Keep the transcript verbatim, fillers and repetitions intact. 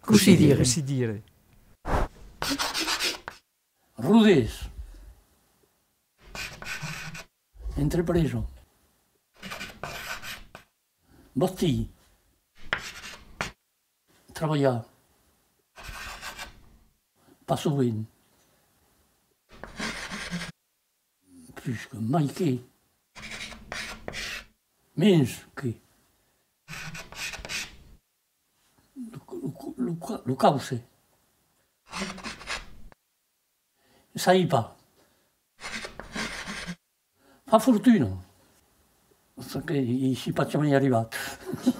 Così dire. Così dire. Rudez. Entrepreso. Bastì. Treballar. Pas sovint. Plus que mai que. Menys que. Lo cause. Sai pas. Fa fortuna. Perché ci facciamo arrivati.